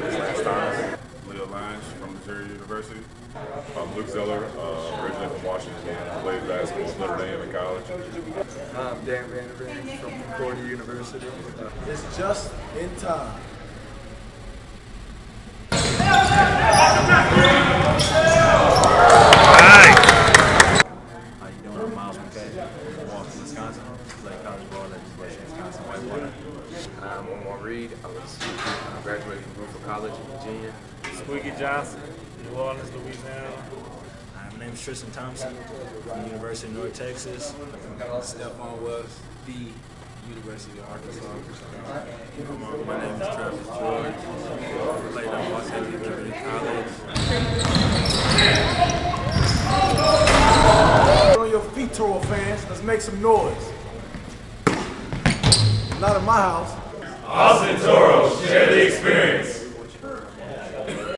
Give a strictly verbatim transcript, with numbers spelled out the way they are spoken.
From Missouri University. I'm Luke Zeller, uh, originally from Washington. Played basketball at Notre Dame in college. I'm Dan Vanderveen from Concordia University. It's just in time. How you doing? I'm Miles McKay from Milwaukee, Wisconsin. Play college ball at University of Wisconsin Whitewater. I'm Omar Reed. I was I graduated from Brooklyn College in Virginia. Squeaky Johnson, New Orleans, Louisiana. Hi, my name is Tristan Thompson from the University of North Texas. Stephon West, the University of Arkansas. Um, my name is Travis George. I played at Washington Community College. On your feet, Toro fans. Let's make some noise. Not in my house. Austin Toros, share the experience.